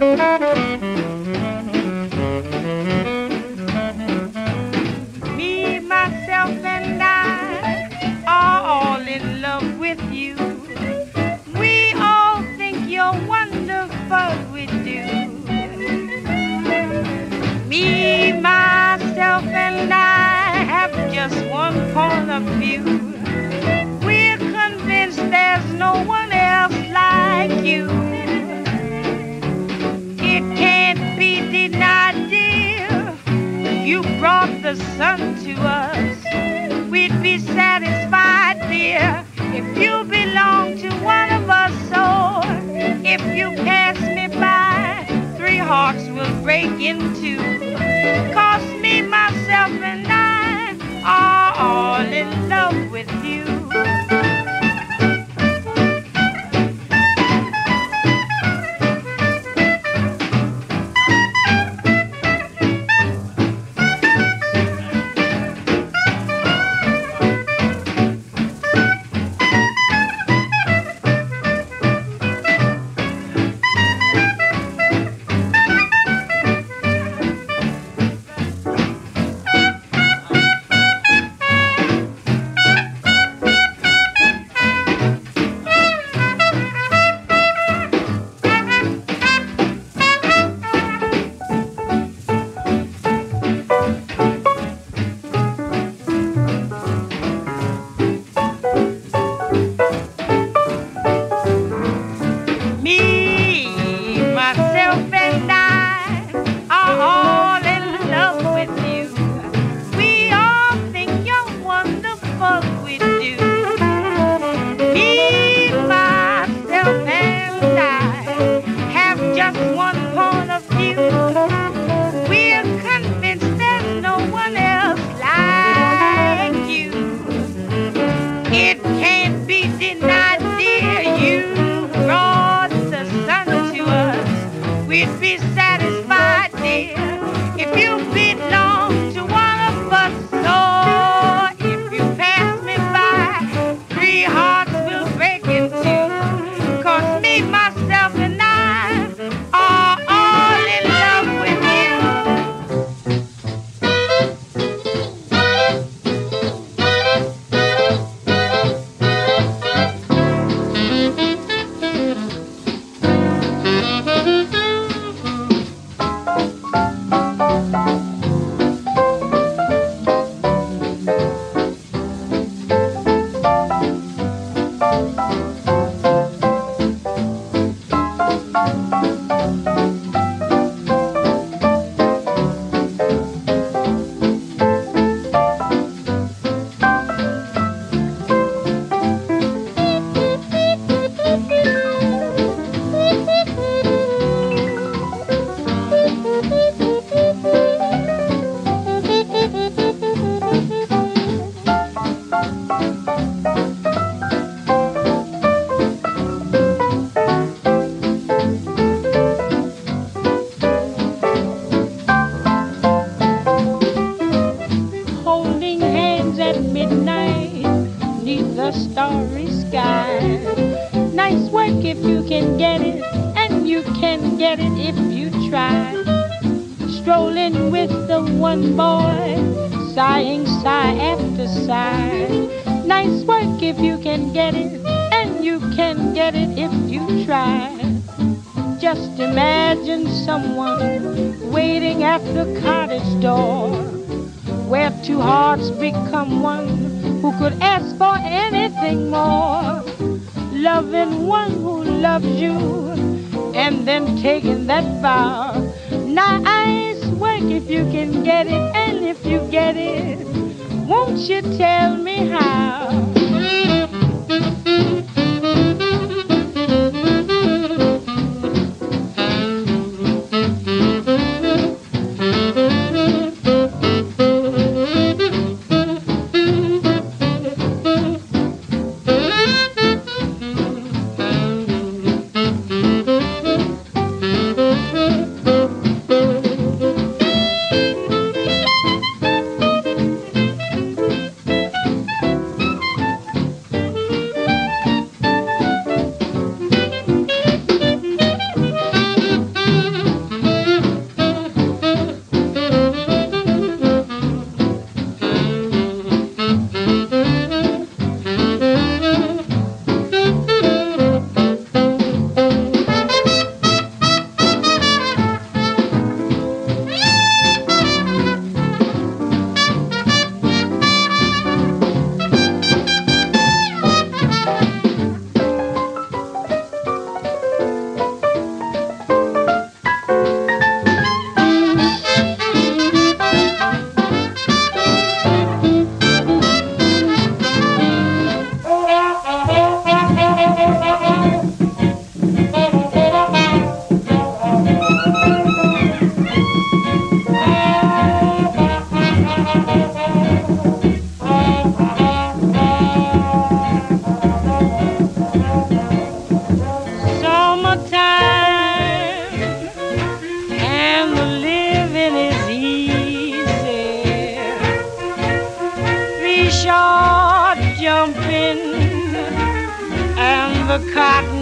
Me, myself, and I are all in love with you. We all think you're wonderful, we do. Me, myself, and I have just one point of view. We're convinced there's no one else like you. It can't be denied, dear. You brought the sun to us. We'd be satisfied, dear, if you belong to one of us. So if you pass me by, three hearts will break in two. 'Cause me, myself, and I are all in love with you.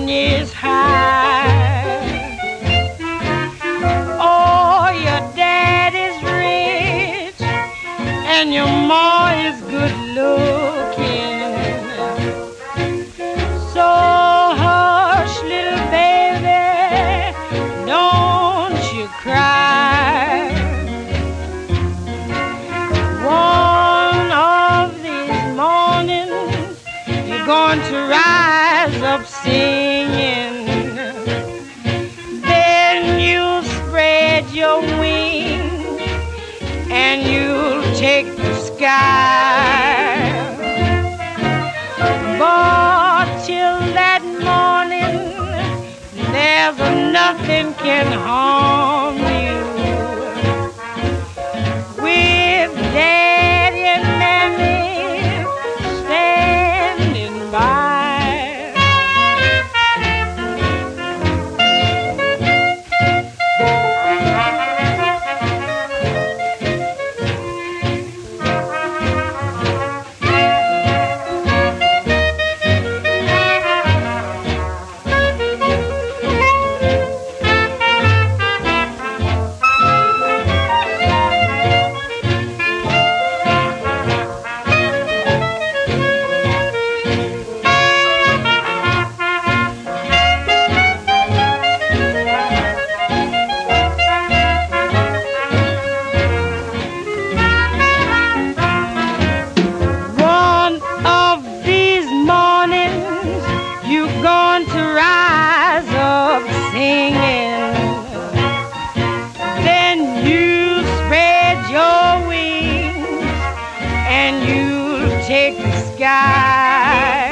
is high. Oh, your dad is rich and your ma is good looking. So hush, little baby, don't you cry. One of these mornings you're going to rise up singing. Then you'll spread your wings and you'll take the sky. But till that morning, there's nothing can harm you. With Daddy and Mammy standing by. Take the sky.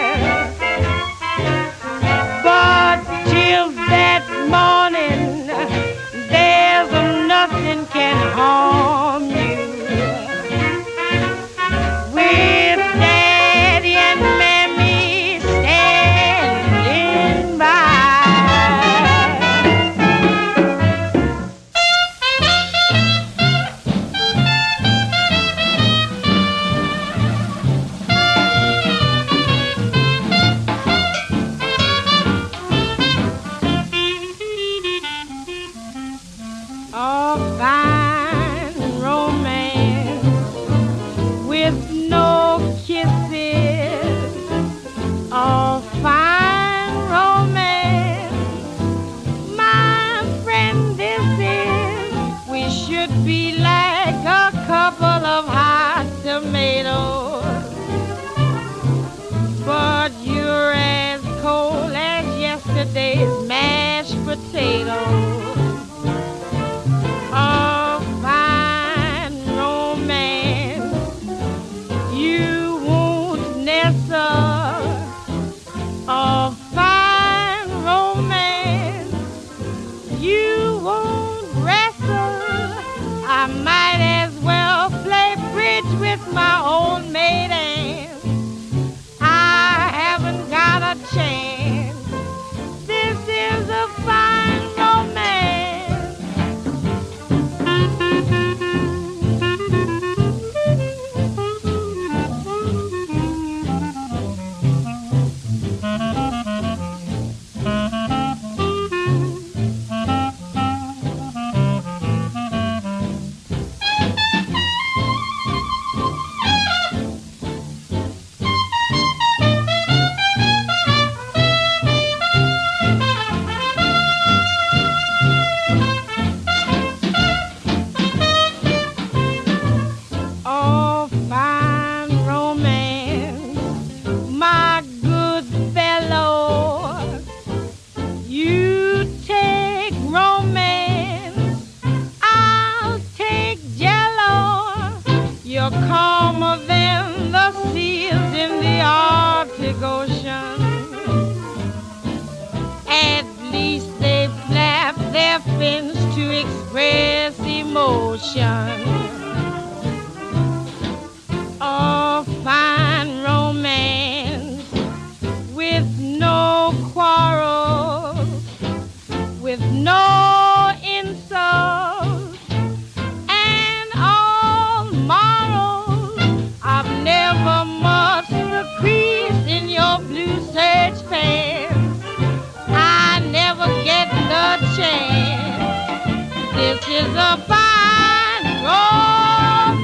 But till that morning, there's nothing can harm you. With Daddy and Mammy standing by. Fine romance with no kisses. Oh, fine romance, my friend, this is. We should be like a couple of hot tomatoes, but you're as cold as yesterday's mashed potatoes. Oh, fine romance, you won't nestle. Oh, fine romance, you won't wrestle. I might as well play bridge with my old maid aunt. I haven't got a chance. This is a fine romance. Calmer than the seals in the Arctic Ocean. At least they flap their fins to express emotion. Oh, fine romance with no quarrels, with no insults, and all morals. I've never much the crease in your blue serge pants. is a fine romance.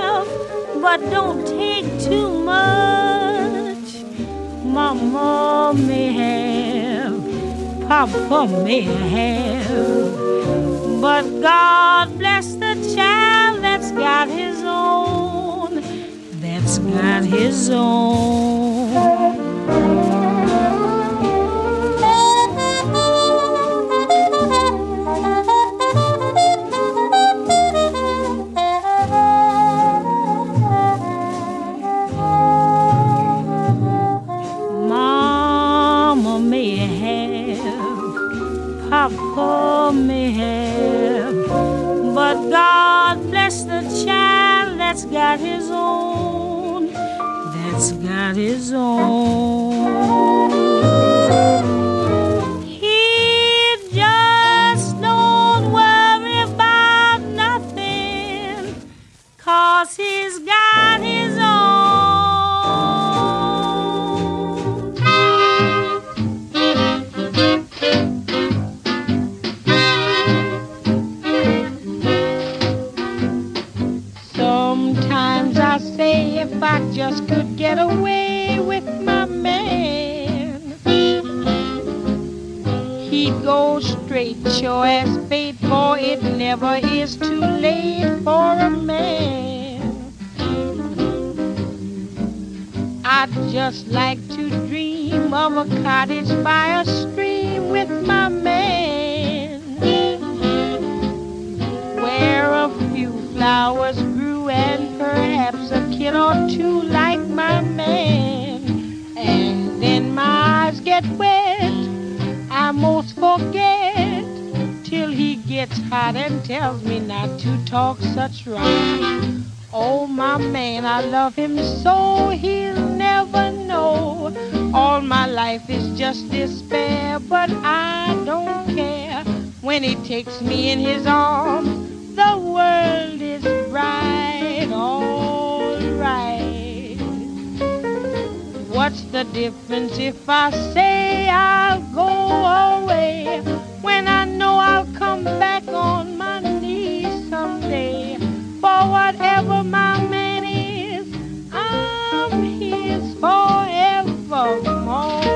But don't take too much. Mama may have, Papa may have, but God bless the child that's got his own, that's got his own. Mama may have, Papa may have, but God bless the child that's got his own, that's got his own. He just don't worry about nothing, 'cause he's got his own. Sometimes I say if I just could get away with my man, he'd go straight, sure as fate, for it never is too late for a man. I'd just like to dream of a cottage by a stream with my man, where a few flowers grew and perhaps a kid or two like my man. And then my eyes get wet, I most forget, till he gets hot and tells me not to talk such rot. Oh, my man, I love him so, he'll never know. All my life is just despair, but I don't care. When he takes me in his arms, the world is bright, all right. What's the difference if I say I'll go away, when I know I'll come back on my knees someday? For whatever my man is, I'm his forevermore.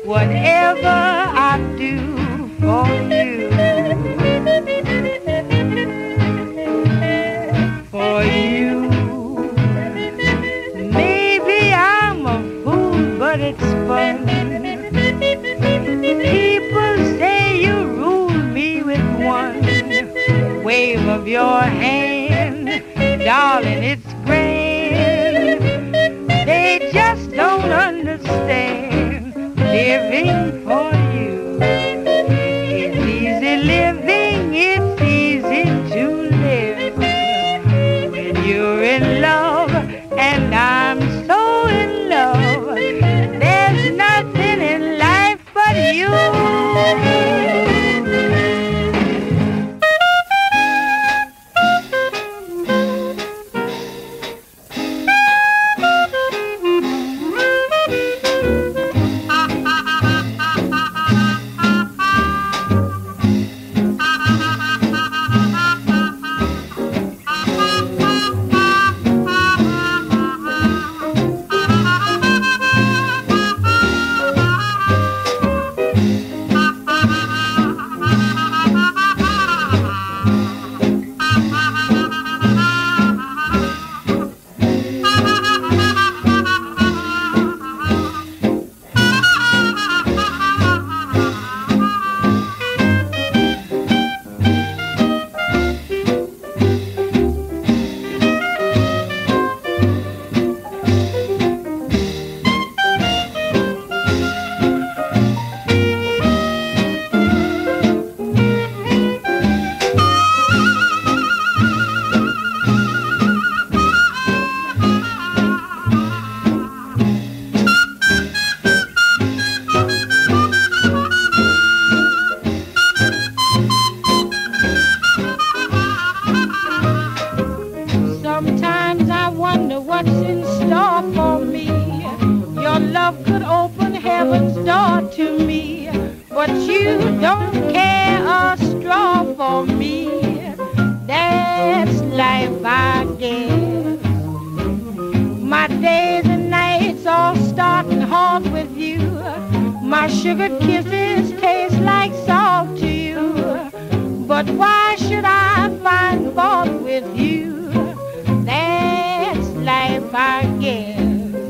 whatever I do for you. For you. Maybe I'm a fool, but it's fun. People say you rule me with one wave of your hand. Darling, it's grand. They just don't understand living for you. It's easy living, it's easy to live when you're in love, and I'm so in love. There's nothing in life but you. Sometimes I wonder what's in store for me. Your love could open heaven's door to me, but you don't care a straw for me. That's life, I guess. My days and nights all start and halt with you. My sugared kisses taste like salt to you. But why should I find fault with you? That's life, I guess.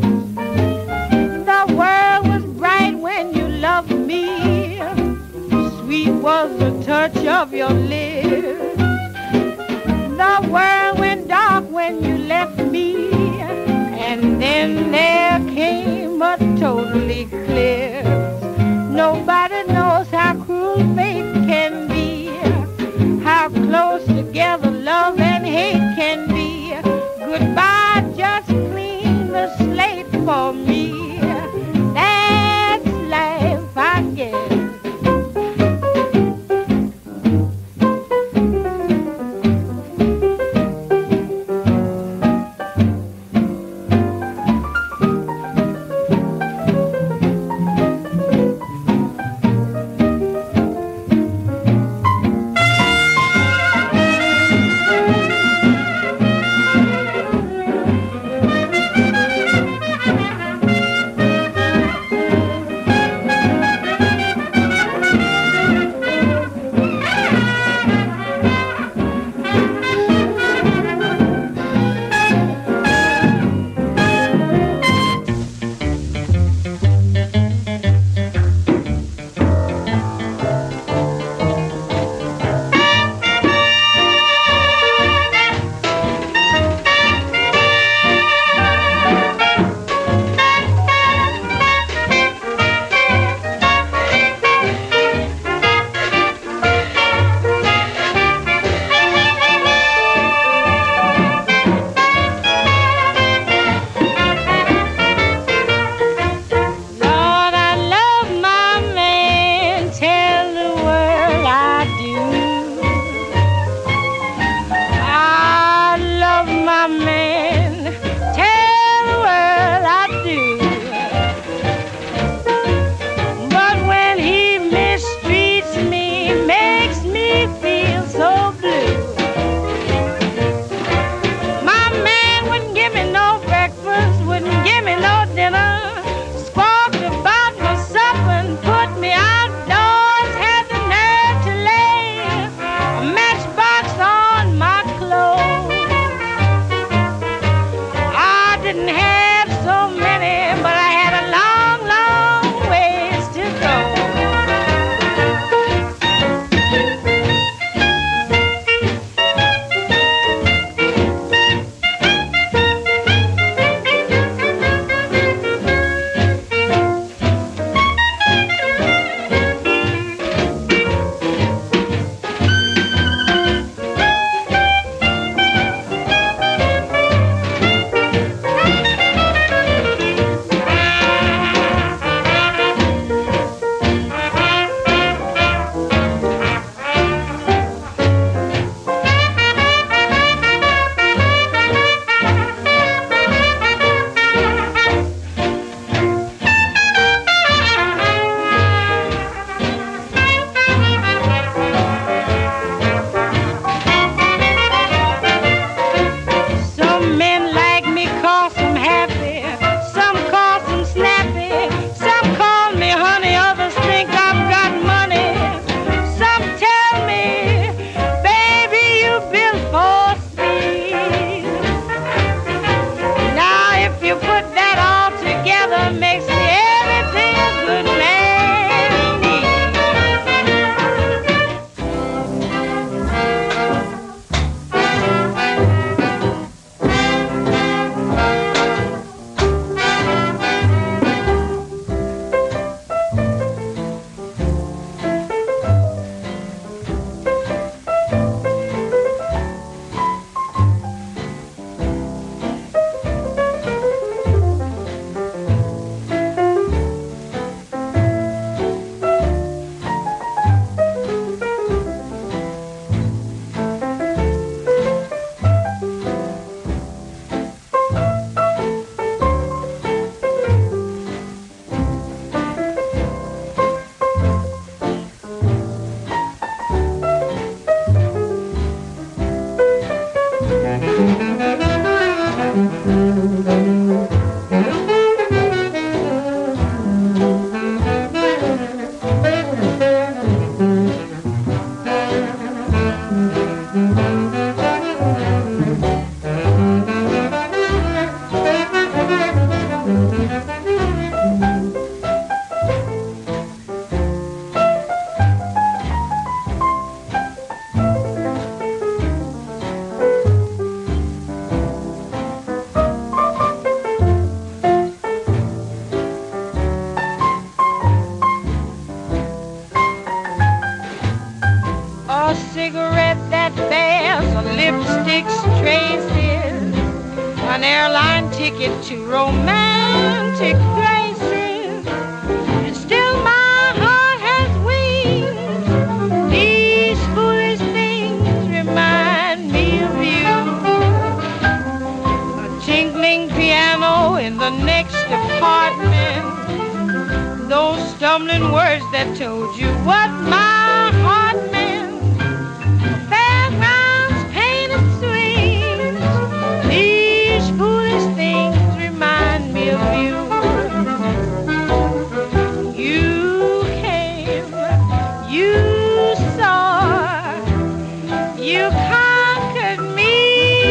The world was bright when you loved me. Sweet was the touch of your lips. The world went dark when you left me. And then there came a total eclipse. Nobody knows how cruel fate can be, how close together love and hate can be. Goodbye just clean the slate for me. That's life, I guess. lipstick's traces, an airline ticket to romantic places, and still my heart has wings. These foolish things remind me of you. A tinkling piano in the next apartment, those stumbling words that told you what my heart meant. Fairgrounds, painted swings, these foolish things remind me of you. You came, you saw, you conquered me.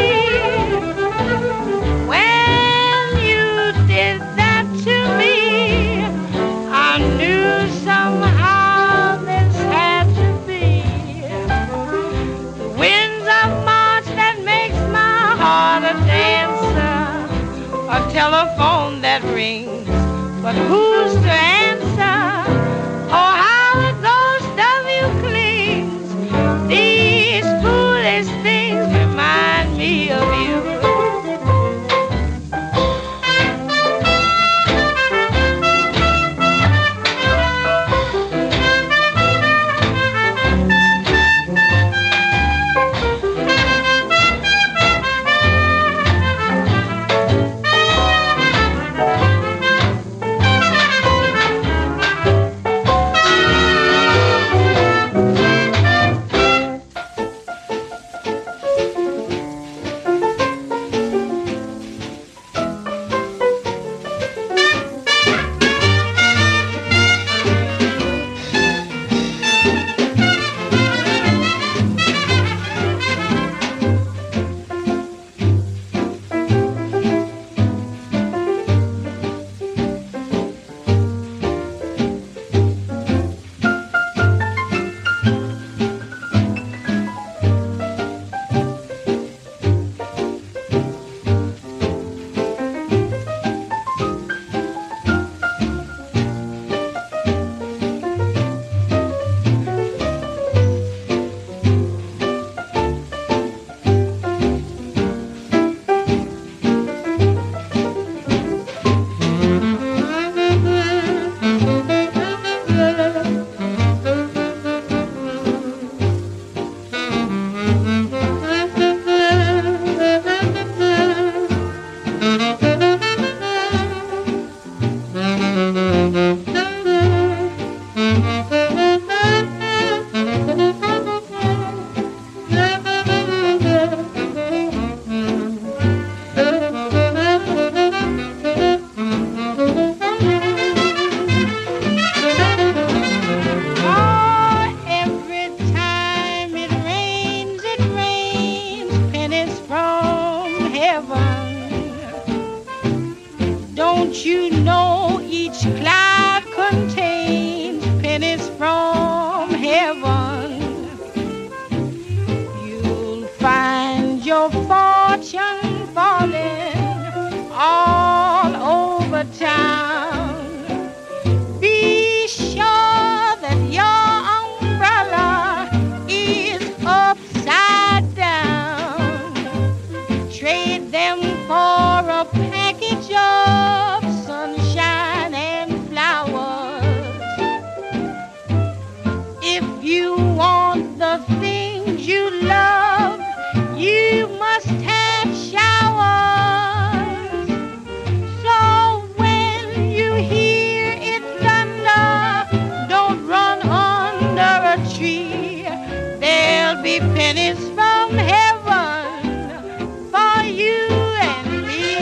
When you did that to me, I knew somehow this had to be. The winds of March that makes my heart a dancer, a telephone that rings, but who's to answer? Oh, how a ghost of you clings. These foolish things remind me of you. Don't you know each cloud contains pennies from heaven? You'll find your fortune falling all over town. Be sure that your umbrella is upside down. Trade them for a package of sunshine and flowers. If you want the things you love, you must have showers. So when you hear it thunder, don't run under a tree. There'll be pennies from heaven for you and me.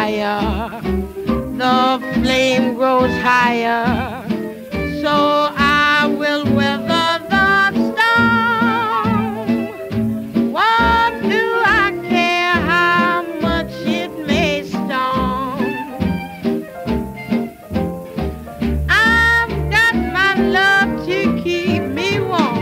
fire, the flame grows higher, so I will weather the storm. What do I care how much it may storm? I've got my love to keep me warm.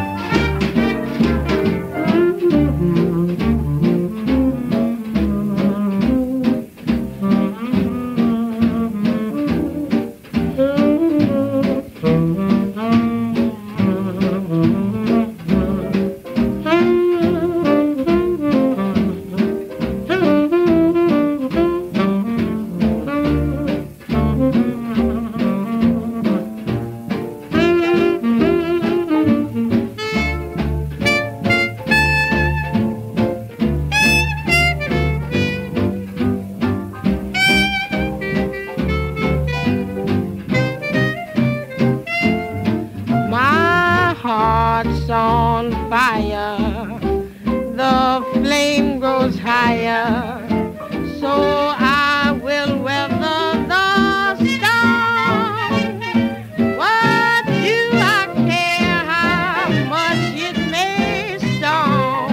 Heart's on fire, the flame grows higher, so I will weather the storm. What do I care how much it may storm?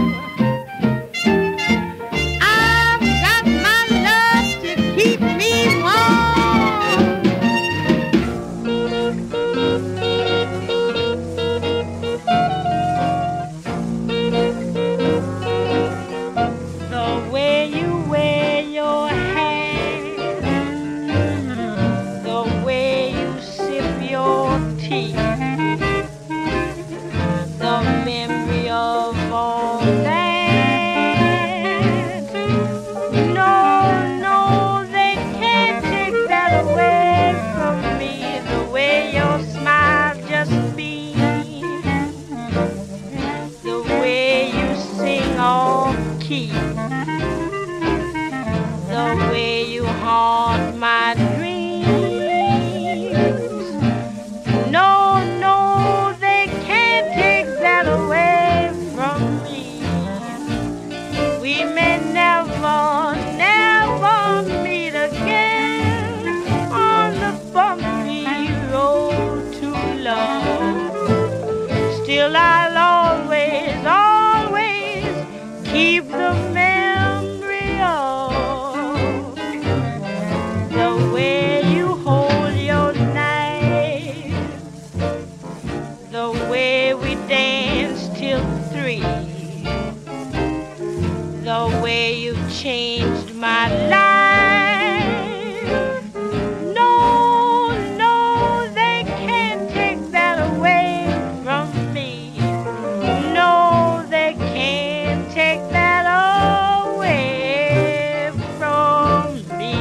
I've got my love to keep me warm. The way you wear your hair, the way you sip your tea, the memory of all that. No, no, they can't take that away from me. The way your smile just beams, the way you sing off key, the way you haunt my dreams. No, no, they can't take that away from me. We may never, never meet again on the bumpy road to love. Still I'll always, always keep the memory of the way you hold your knife, the way we danced till 3, the way you changed my life. No, no, they can't take that away from me. No, they can't take that away from me.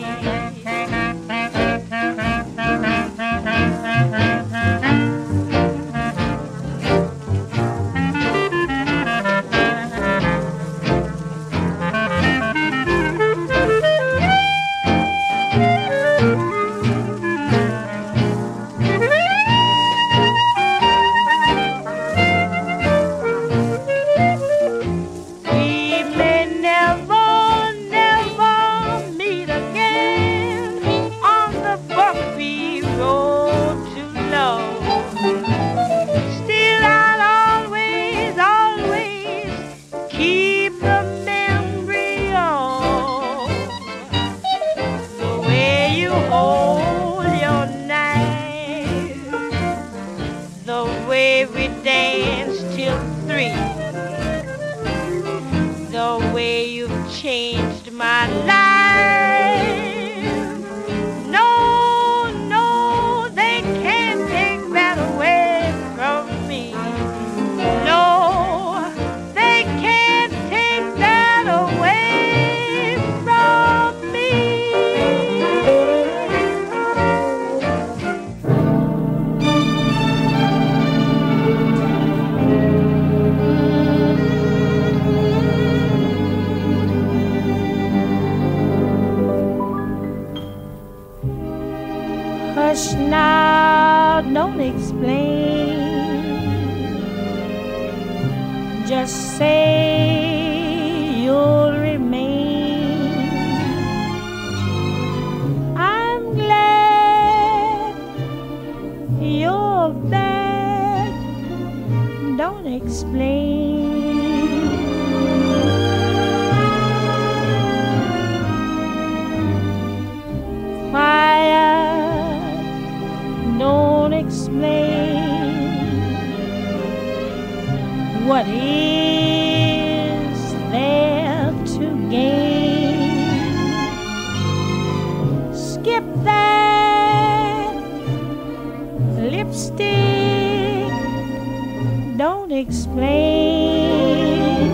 We may never, never meet again on the bumpy road to love. Still I'll always, always keep the memory of the way you hold your knife, the way we danced till 3, the way you've changed my life. No, no, they can't take that away from me. No, they can't take that away from me. Hush now, don't explain. Just say you'll remain explain. Fire don't explain what is there to gain. Skip that lipstick, don't explain.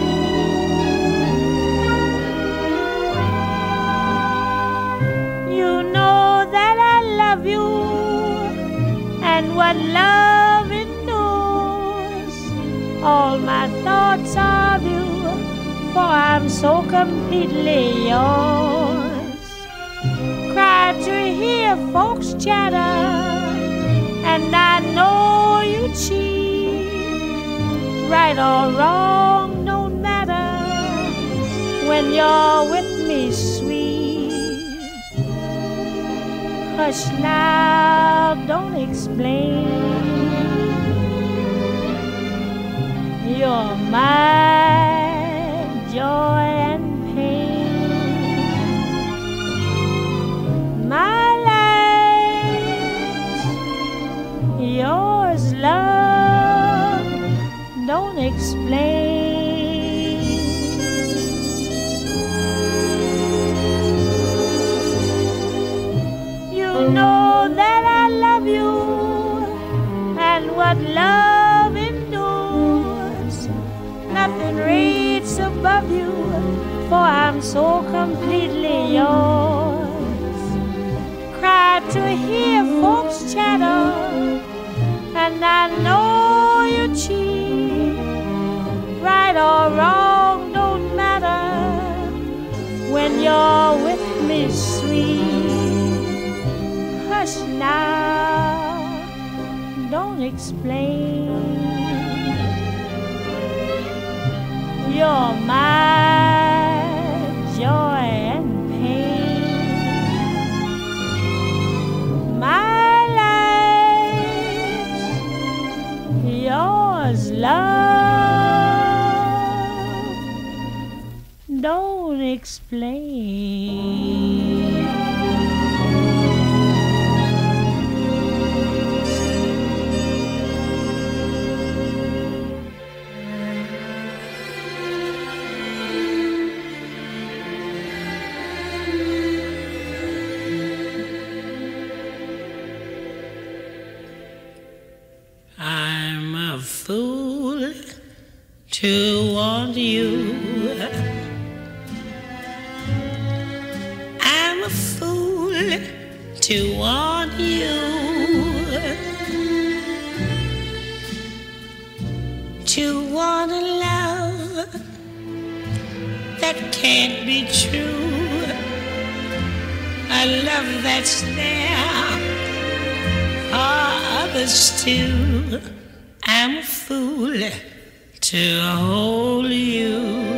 You know that I love you and what love endures. All my thoughts of you, for I'm so completely yours. Cry to hear folks chatter, and I know you cheat. Right or wrong, don't matter when you're with me, sweet. Hush now, don't explain. You're my joy and pain, my life's yours, love, don't explain. You know that I love you and what love endures. Nothing rates above you, for I'm so completely yours. Cry to hear folks chatter, and I know you cheat. Right or wrong, don't matter when you're with me, sweet. Hush now, don't explain. You're my joy and pain, my life's yours, love, don't explain. I'm a fool to want you. I'm a fool to want you. To want a love that can't be true. A love that's there for others too. I'm a fool to hold you.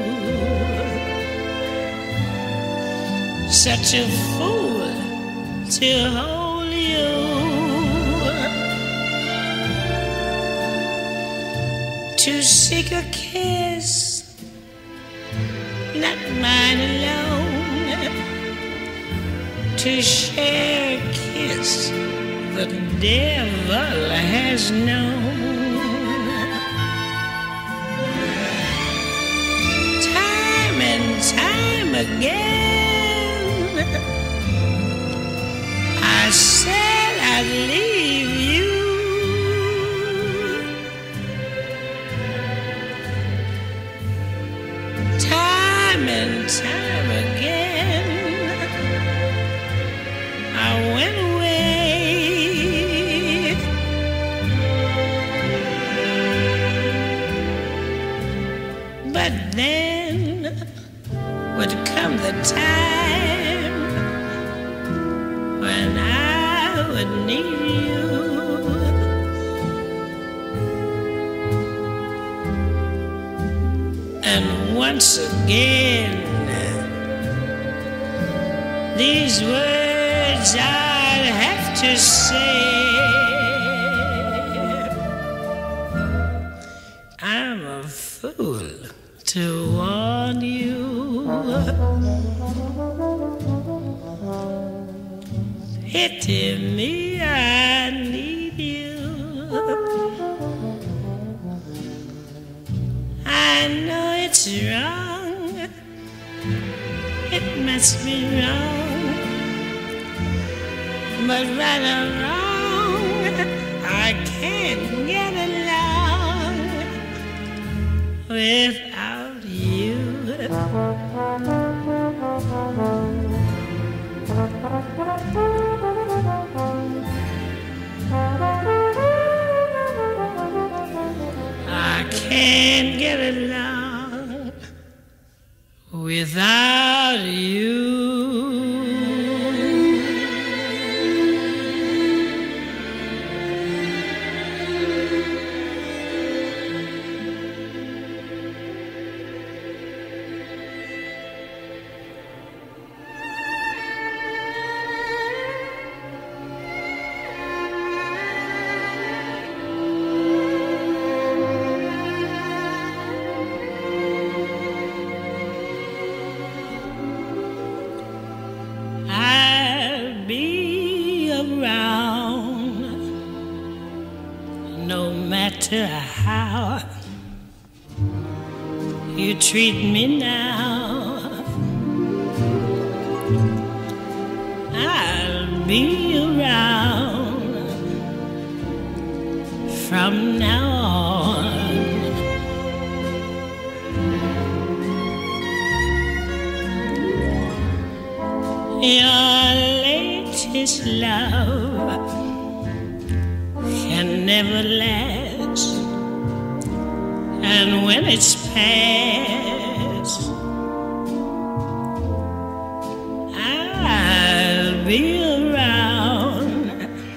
Such a fool to hold you. To seek a kiss, not mine alone. To share a kiss the devil has known. Time and time again, I said I'd leave you. Time and time again, I went away. But then would come the time when I would need you. And once again, these words I'd have to say. fool to warn you. Pity me, I need you. I know it's wrong, it must be wrong, but right or wrong, I can't get along without you. I can't get along without you. I'll be around no matter how you treat me now. I'll be around from now on. Your latest love can never last, and when it's past, I'll be around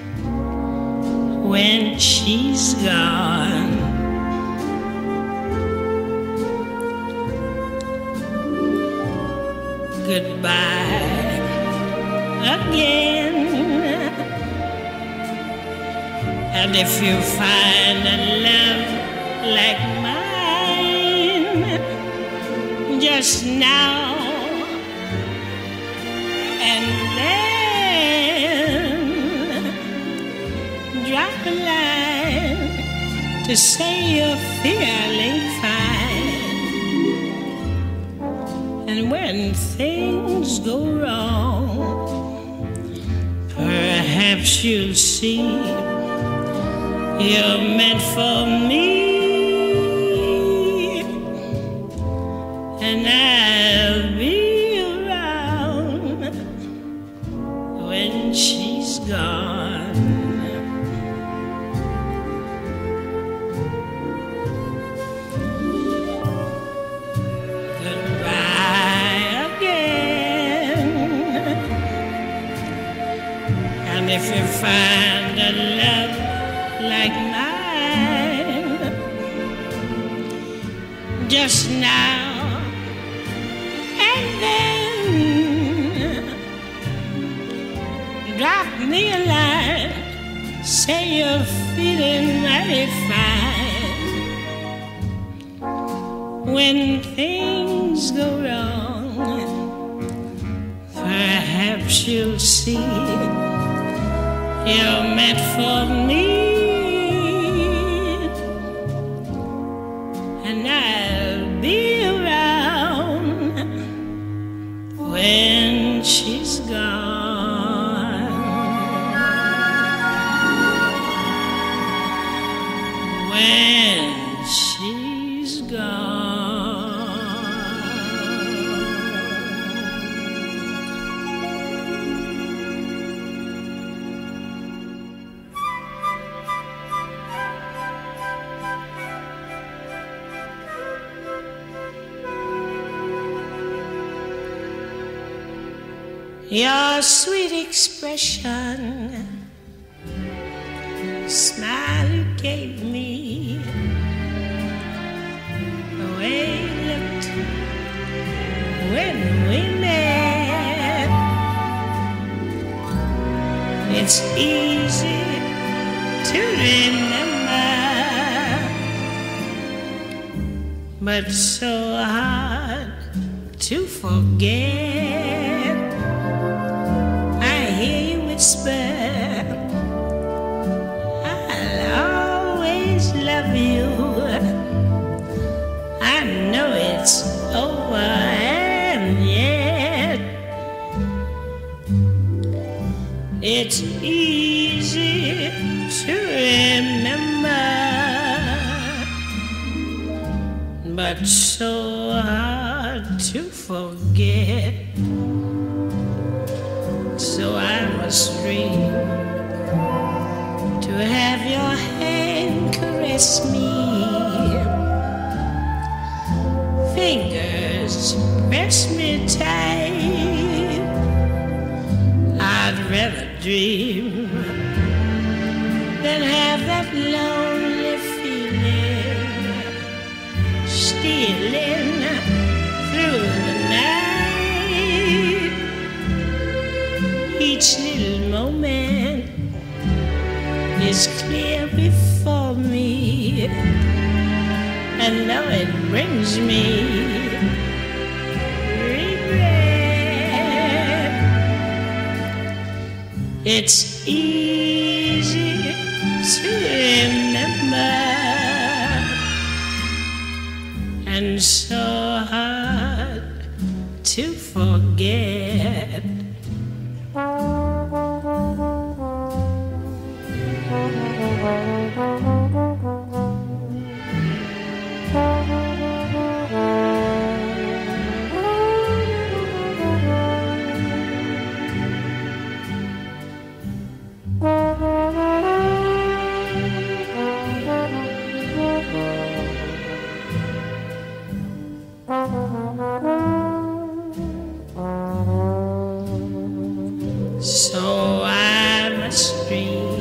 when she's gone. Goodbye again, and if you find a love like mine, just now and then drop a line to say you're feeling fine. And when things go wrong, perhaps you'll see you're meant for me, and I'll be around when she's gone. Goodbye again, and if you find a love like mine, just now and then drop me a line, say you're feeling mighty fine. When things go wrong, perhaps you'll see you're meant for me, and I'll be around when she's gone. When she's gone. Your sweet expression, smile you gave me, the way you looked when we met, it's easy to remember, but so hard to forget. I hear you whisper, I'll always love you. I know it's over and yet it's easy to remember, but so hard to forget. So I must dream to have your hand caress me, fingers press me tight. I'd rather dream than have that lonely feeling stealing through the night. Each little moment is clear before me, and though it brings me regret, it's easy to remember and so hard to forget. So I must dream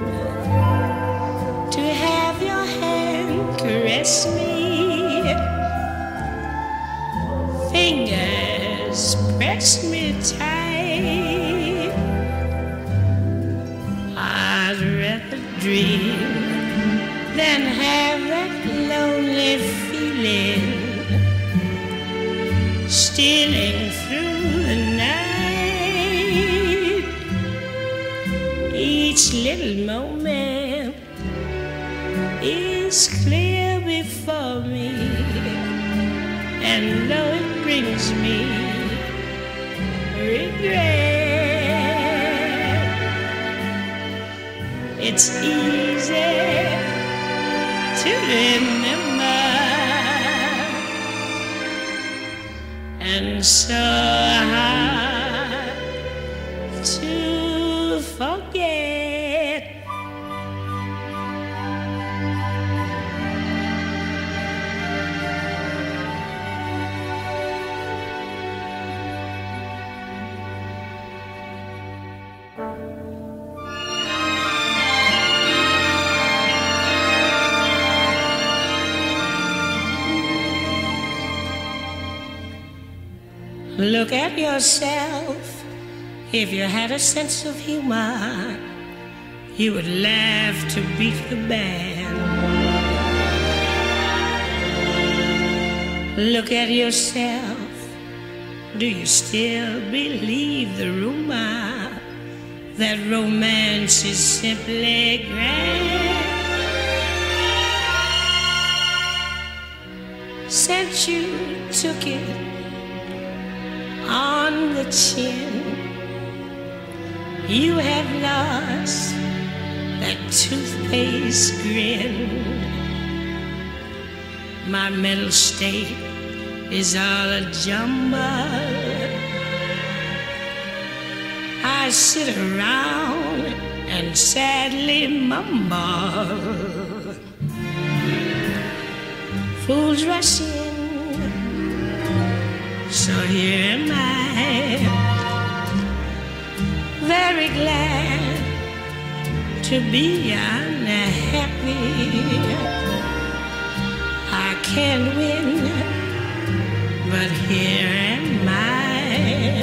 to have your hand caress me, fingers press me tight. I'd rather dream than have that lonely feeling stealing through the night. Each little moment is clear before me, and though it brings me regret, it's easy to remember and so hard to forget. Look at yourself. If you had a sense of humor, you would laugh to beat the band. Look at yourself. Do you still believe the rumor that romance is simply grand? Since you took it on the chin, you have lost that toothpaste grin. My mental state is all a jumble. I sit around and sadly mumble. Fools rush in, so here am I, very glad to be unhappy. I can't win, but here am I,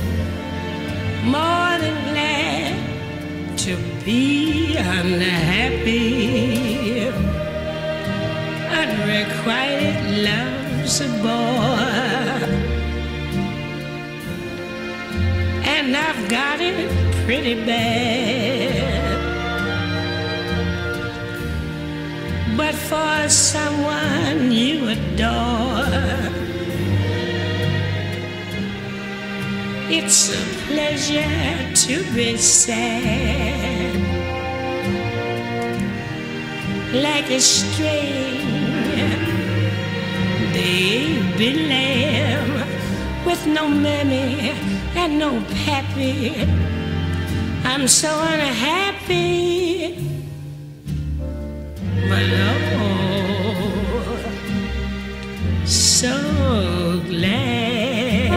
more than glad to be unhappy. I'd Unrequited love's a bore, and I've got it pretty bad. But for someone you adore, it's a pleasure to be sad. Like a string baby lamb with no mammy and no pappy, I'm so unhappy, but oh, so glad.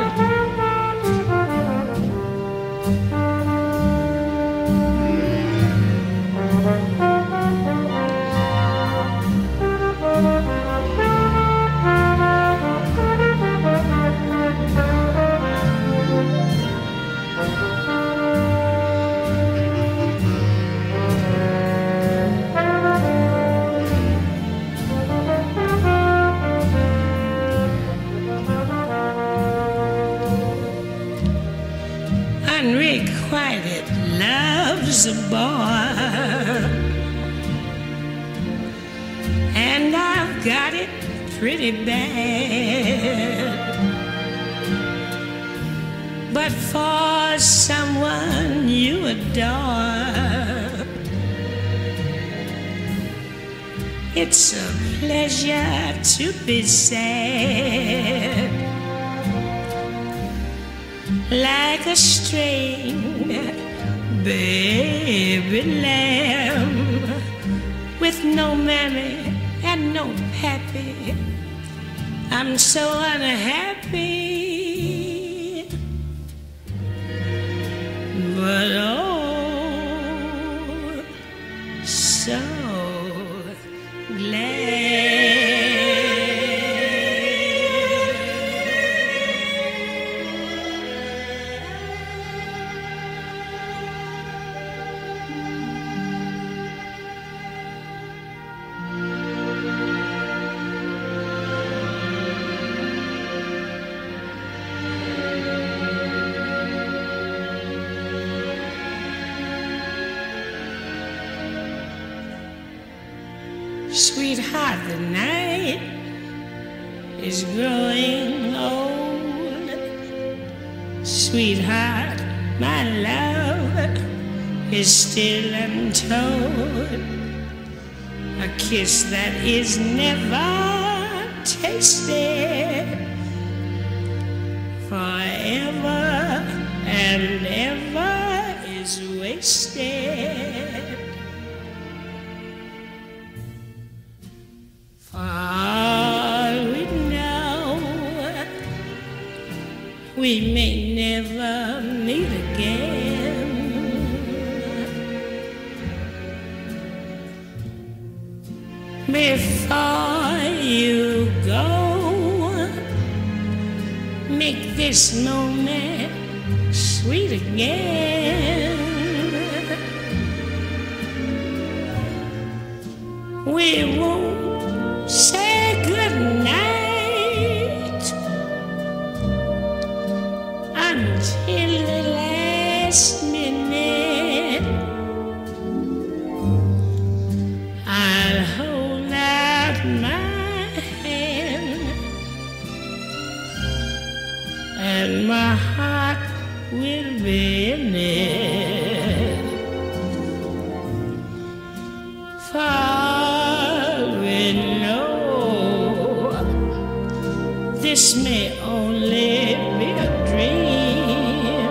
Unrequited love's a bore, and I've got it pretty bad. But for someone you adore, it's a pleasure to be sad. Like a string baby lamb with no mammy and no pappy, I'm so unhappy, but oh, so glad. Sweetheart, the night is growing old. Sweetheart, my love is still untold. A kiss that is never tasted, forever and ever is wasted. We may never meet again. Before you go, make this moment sweet again. We won't say goodnight until the last minute. I'll hold out my hand, and my heart will be in it. For we know this may only be a dream.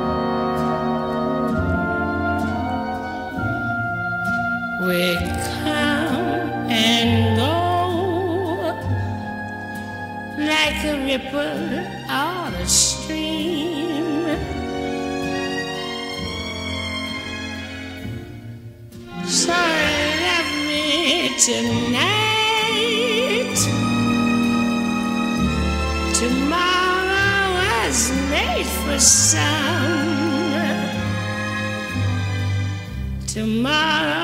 We come and go like a ripple on a stream. So love me tonight. Tomorrow was made for some. Tomorrow